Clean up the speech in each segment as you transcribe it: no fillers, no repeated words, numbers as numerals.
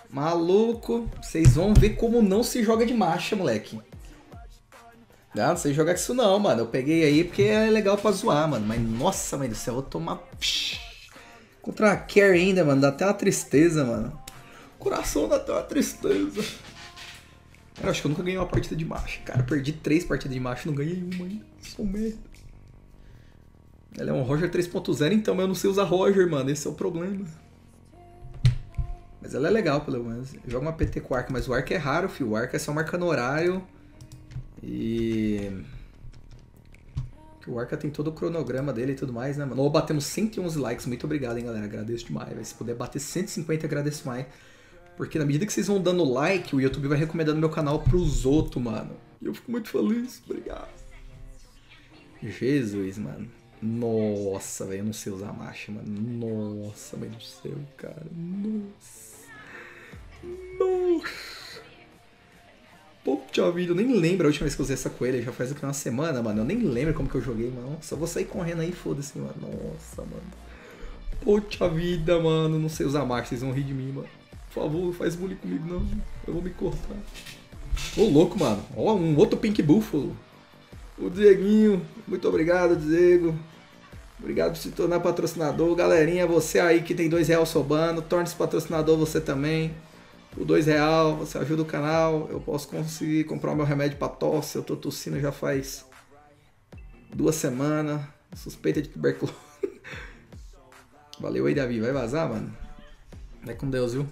Maluco, vocês vão ver como não se joga de marcha, moleque. Não sei jogar com isso não, mano. Eu peguei aí porque é legal pra zoar, mano. Mas nossa, mãe do céu, eu vou tomar... Contra a Carry ainda, mano. Dá até uma tristeza, mano. O coração dá até uma tristeza. Cara, acho que eu nunca ganhei uma partida de marcha. Cara, eu perdi 3 partidas de marcha e não ganhei uma ainda. Sou merda. Ela é um Roger 3.0, então eu não sei usar Roger, mano. Esse é o problema. Mas ela é legal, pelo menos. Eu jogo uma PT com Arca, mas o Arca é raro, filho. O Arca é só marcando horário. E... o Arca tem todo o cronograma dele e tudo mais, né, mano? Ou batemos 111 likes. Muito obrigado, hein, galera. Agradeço demais. Se puder bater 150, agradeço mais. Porque na medida que vocês vão dando like, o YouTube vai recomendando meu canal pros outros, mano. E eu fico muito feliz. Obrigado. Jesus, mano. Nossa, velho. Eu não sei usar marcha, mano. Nossa, mãe do céu, cara. Nossa. Nossa. Poxa vida, eu nem lembro a última vez que eu usei essa coelha. Já faz aqui uma semana, mano. Eu nem lembro como que eu joguei, mano. Só vou sair correndo aí, foda-se, mano. Nossa, mano. Poxa vida, mano. Não sei usar marcha. Vocês vão rir de mim, mano. Por favor, não faz bullying comigo, não. Eu vou me cortar. Ô, louco, mano. Ó, um outro Pink Buffalo. O Dieguinho. Muito obrigado, Diego. Obrigado por se tornar patrocinador. Galerinha, você aí que tem R$2 sobrando, torne-se patrocinador você também. Por R$2, você ajuda o canal. Eu posso conseguir comprar o meu remédio pra tosse. Eu tô tossindo já faz 2 semanas. Suspeita de tuberculose. Valeu aí, Davi. Vai vazar, mano? Vai com Deus, viu?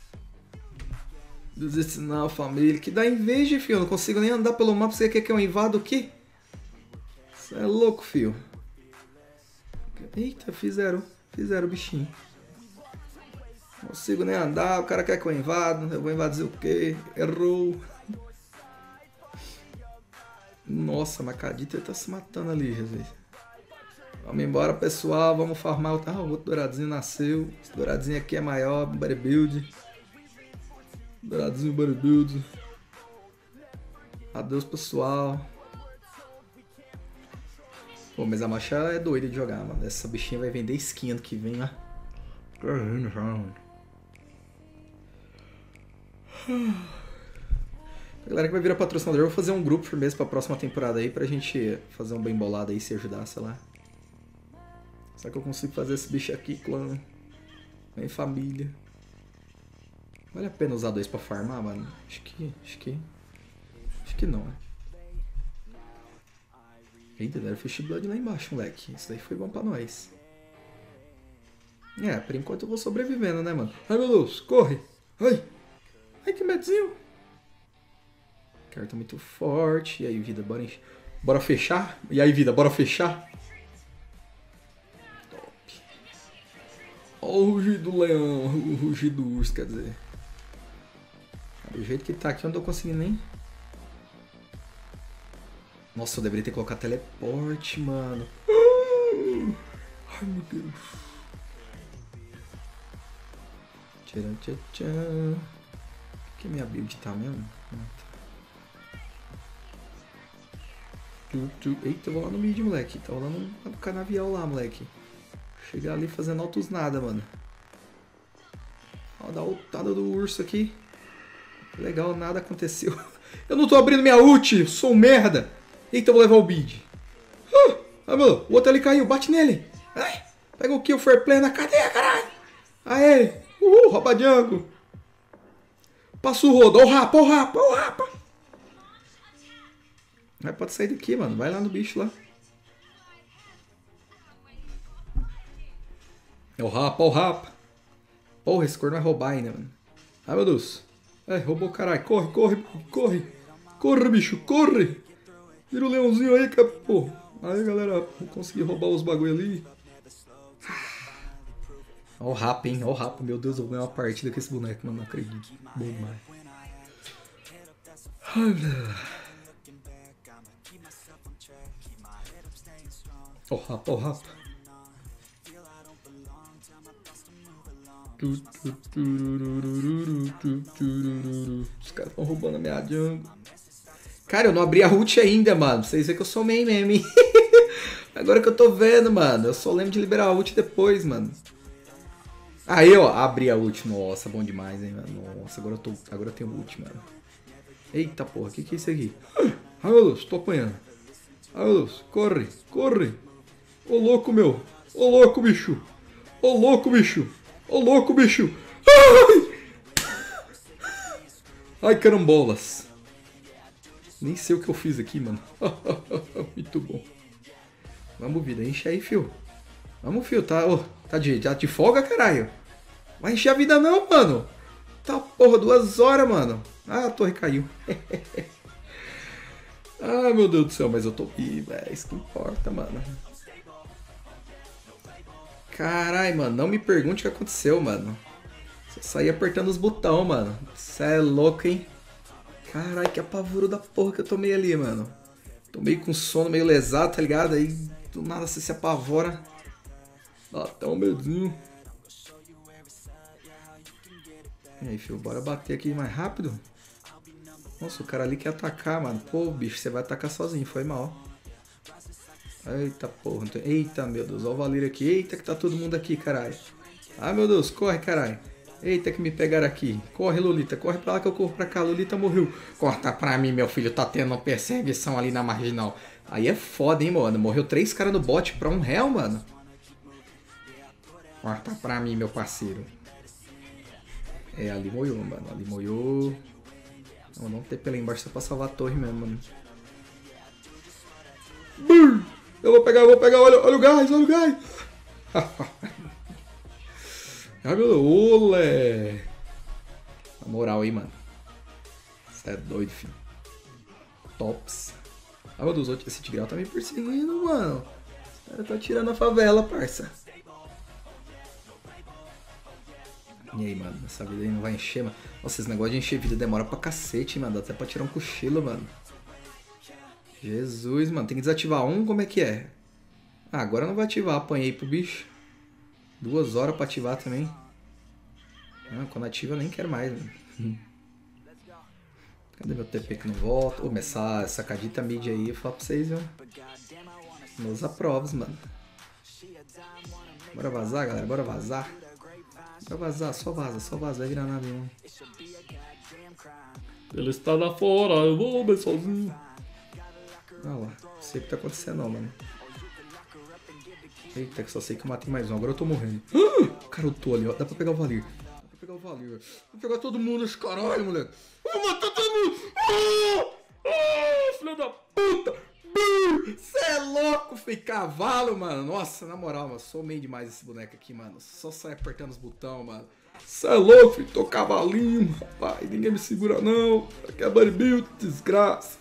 Desiste não, família. Que dá inveja, filho. Eu não consigo nem andar pelo mapa. Você quer que eu invado o quê? Você é louco, filho. Eita, fizeram o bichinho. Não consigo nem andar. O cara quer que eu invado. Eu vou invadir o quê? Errou. Nossa, Macadita tá se matando ali, Jesus. Vamos embora, pessoal. Vamos farmar. Ah, o outro douradinho nasceu. Esse douradinho aqui é maior. Bodybuild. Douradinho bodybuild. Adeus, pessoal. Pô, mas a marcha é doida de jogar, mano. Essa bichinha vai vender skin ano que vem, né? A galera que vai virar patrocinador, eu vou fazer um grupo firmeza pra próxima temporada aí, pra gente fazer um bem bolado aí, se ajudar, sei lá. Será que eu consigo fazer esse bicho aqui, clã? Em família. Vale a pena usar 2 pra farmar, mano? Acho que não, né? Eita, deram Fish Blood lá embaixo, moleque. Isso daí foi bom pra nós. É, por enquanto eu vou sobrevivendo, né, mano? Ai, meu Deus, corre! Ai! Ai, que medinho! Carta muito forte. E aí, vida, bora fechar? E aí, vida, bora fechar? Top. Ó o rugido do leão, o rugido do urso, quer dizer. Do jeito que tá aqui, eu não tô conseguindo nem... Nossa, eu deveria ter colocado teleporte, mano. Ai, meu Deus. Tcharam, tchan, tchan. Que minha build tá mesmo? Eita, eu vou lá no mid, moleque. Tá rolando um canavial lá, moleque. Chegar ali fazendo altos nada, mano. Ó, dá a ultada do urso aqui. Legal, nada aconteceu. Eu não tô abrindo minha ult, sou um merda. Eita, eu vou levar o bid. Ah, mano, o outro ali caiu, bate nele. Ai, pega o kill, fair play na cadeia, caralho. Aê, rouba Django. Passa o rodo, ó o rapa. Aí pode sair daqui, mano, vai lá no bicho lá. É o rapa. Porra, esse cor não vai roubar ainda, mano. Ai, meu Deus. É, roubou, caralho. Corre, bicho, corre. Vira o leãozinho aí, pô. Aí, galera, vou conseguir roubar os bagulho ali. Ó o rapa, hein? Ó o rapa. Meu Deus, eu vou ganhar uma partida com esse boneco, mano. Não acredito. Bom demais. Ó o rapa. Os caras estão roubando a minha jungle. Cara, eu não abri a ult ainda, mano. Pra vocês verem que eu sou main meme. Agora que eu tô vendo, mano. Eu só lembro de liberar a ult depois, mano. Aí, ó, abri a ult. Nossa, bom demais, hein, mano. Nossa, agora eu tenho ult, mano. Eita porra, que é isso aqui? Ai, meu Deus, tô apanhando. Ai, meu Deus, corre, corre. Ô louco, meu. Ô louco, bicho. Ô louco, bicho. Ô louco, bicho. Ai, ai carambolas. Nem sei o que eu fiz aqui, mano. Muito bom. Vamos, vida, enche aí, fio. Vamos, fio, tá, oh, tá de folga, caralho. Vai encher a vida não, mano. Tá, porra, 2 horas, mano. Ah, a torre caiu. Ai, meu Deus do céu, mas eu tô vivo, é isso que importa, mano. Carai, mano, não me pergunte o que aconteceu, mano. Só saí apertando os botões, mano. Cê é louco, hein? Carai, que apavoro da porra que eu tomei ali, mano. Tô meio com sono, meio lesado, tá ligado? Aí do nada você se apavora. Dá até um medinho. E aí, filho, bora bater aqui mais rápido. Nossa, o cara ali quer atacar, mano. Pô, bicho, você vai atacar sozinho, foi mal. Eita porra. Eita, meu Deus, olha o Valir aqui. Eita, que tá todo mundo aqui, caralho. Ah, meu Deus, corre, caralho. Eita, que me pegaram aqui. Corre, Lolita, corre pra lá que eu corro pra cá. Lolita morreu. Corta pra mim, meu filho, tá tendo uma perseguição ali na marginal. Aí é foda, hein, mano. Morreu 3 caras no bot pra R$1, mano. Corta pra mim, meu parceiro. É, ali moiou, mano. Ali moiou. Não tem pela embaixo só pra salvar a torre mesmo, mano. Eu vou pegar. Olha o gás, olha o gás. Ai, meu Deus, olé. Na moral aí, mano. Você é doido, filho. Tops. Ah, meu Deus, esse Tigreal tá me perseguindo, mano. Esse cara tá tirando a favela, parça. E aí, mano, essa vida aí não vai encher, mano. Nossa, esse negócio de encher vida demora pra cacete, mano. Dá até pra tirar um cochilo, mano. Jesus, mano. Tem que desativar um? Como é que é? Ah, agora não vai ativar. Apanhei pro bicho. 2 horas pra ativar também. Ah, quando ativa eu nem quero mais, mano. Cadê meu TP que não volta? Ô, mas essa cadita mid aí, eu falo pra vocês, viu? Nos aprovos, mano. Bora vazar, galera. Bora vazar. Bora vazar. Só vaza. Vai virar nada nenhum. Ele está lá fora. Eu vou bem sozinho. Olha lá. Não sei o que tá acontecendo não, mano. Eita, que só sei que eu matei mais um. Agora eu tô morrendo. Cara, eu tô ali, ó. Dá pra pegar o Valir. Vou pegar todo mundo nesse caralho, moleque. Vou matar todo mundo. Filho da puta. Cê é louco, filho. Cavalo, mano. Nossa, na moral, mano. Sou meio demais esse boneco aqui, mano. Só sai apertando os botões, mano. Cê é louco, filho. Tô cavalinho, rapaz. Ninguém me segura, não. Aqui é bodybuild, desgraça.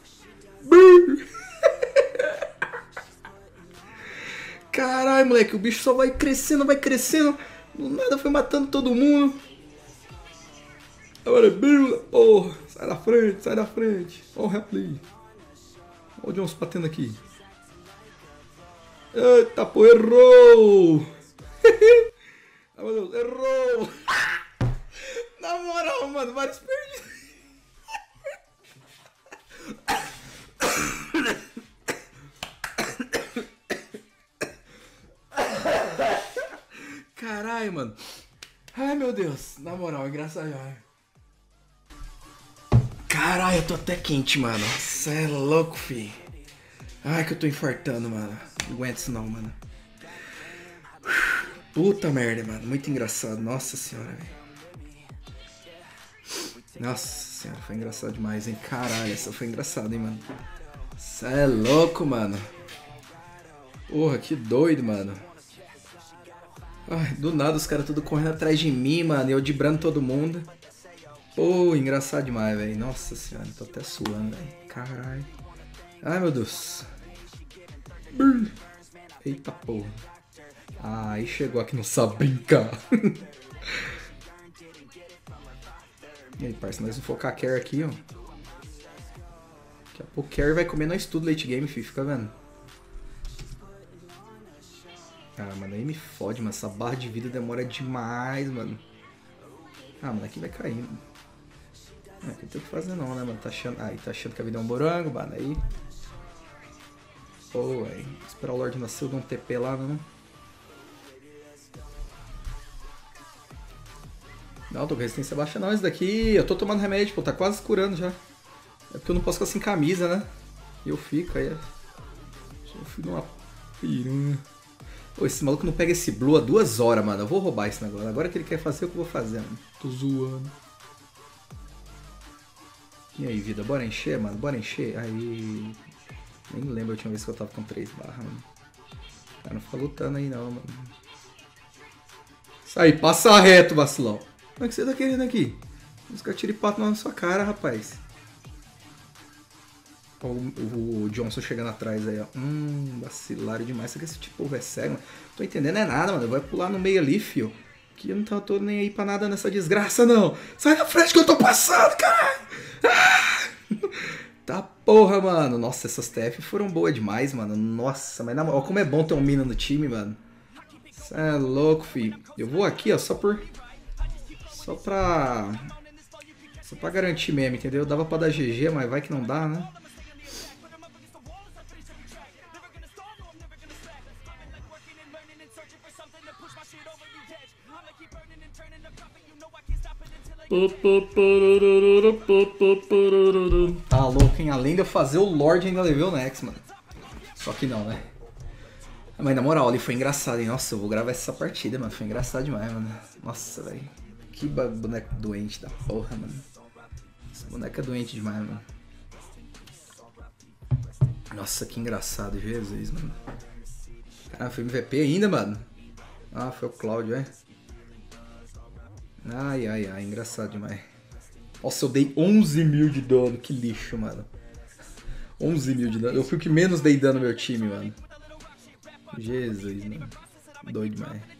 Caralho, moleque. O bicho só vai crescendo. Do nada foi matando todo mundo. Agora é build, porra. Sai da frente. Olha o replay. Olha o Johnson batendo aqui. Eita, pô, errou. Ai, meu Deus, errou. Na moral, mano, vários perdidos. Caralho, mano. Ai, meu Deus. Na moral, engraçado. Caralho, eu tô até quente, mano. Cê é louco, fi. Ai, que eu tô infartando, mano. Não aguento isso não, mano. Puta merda, mano. Muito engraçado. Nossa senhora, velho. Nossa senhora, foi engraçado demais, hein. Caralho, essa foi engraçada, hein, mano. Cê é louco, mano. Porra, que doido, mano. Ai, do nada os caras tudo correndo atrás de mim, mano. E eu dibrando todo mundo. Pô, engraçado demais, velho. Nossa senhora, tô até suando, velho. Caralho. Ai, meu Deus. Eita porra. Ah, aí chegou aqui, não sabe brincar. E aí, parça, nós vamos focar a Carry aqui, ó. Daqui a pouco o Carry vai comer nós tudo late game, filho. Fica vendo. Ah, mano, aí me fode, mano. Essa barra de vida demora demais, mano. Ah, mano, aqui vai cair, mano. Não tem o que fazer não, né, mano? Tá achando que a vida é um morango, mano. Aí. Pô, aí. Esperar o Lorde nascer, dar um TP lá, não. Não, tô com resistência baixa não. Esse daqui, eu tô tomando remédio, pô, tá quase curando já. É porque eu não posso ficar sem camisa, né? E eu fico, aí... Eu fui numa piranha. Pô, esse maluco não pega esse blue há 2 horas, mano. Eu vou roubar esse negócio. Agora que ele quer fazer, o que eu vou fazer, mano? Tô zoando. E aí, vida? Bora encher, mano? Bora encher? Aí... Nem lembro a última vez que eu tava com 3 barras, mano. O cara não fica lutando aí não, mano. Isso aí, passa reto, vacilão. O que você tá querendo aqui? Os caras tiripato na sua cara, rapaz. Ó, o Johnson chegando atrás aí, ó. Vacilaram demais. Será que esse tipo é cego, mano? Tô entendendo é nada, mano. Vai pular no meio ali, fio. Que eu não tô nem aí pra nada nessa desgraça, não. Sai da frente que eu tô passando, caralho! Tá porra, mano. Nossa, essas TF foram boas demais, mano. Nossa, mas na moral, como é bom ter um mina no time, mano. Cê é louco, filho. Eu vou aqui, ó, só pra garantir mesmo, entendeu? Dava pra dar GG, mas vai que não dá, né? Tá louco, hein? Além de eu fazer o Lorde, ainda levei o Nex, mano. Só que não, né? Mas na moral, ali foi engraçado, hein? Nossa, eu vou gravar essa partida, mano. Foi engraçado demais, mano. Nossa, velho. Que boneco doente da porra, mano. Esse boneco é doente demais, mano. Nossa, que engraçado, Jesus, mano. Caramba, foi MVP ainda, mano? Ah, foi o Cláudio, é? Ai, ai, ai, engraçado demais. Nossa, eu dei 11 mil de dano, que lixo, mano. 11 mil de dano. Eu fui o que menos dei dano no meu time, mano. Jesus, mano. Doido demais.